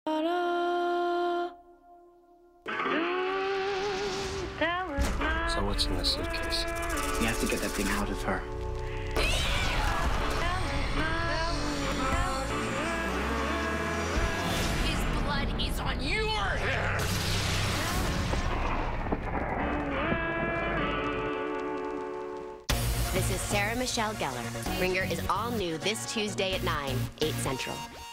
So what's in the suitcase? You have to get that thing out of her. His blood is on your hands! This is Sarah Michelle Gellar. Ringer is all new this Tuesday at 9, 8 Central.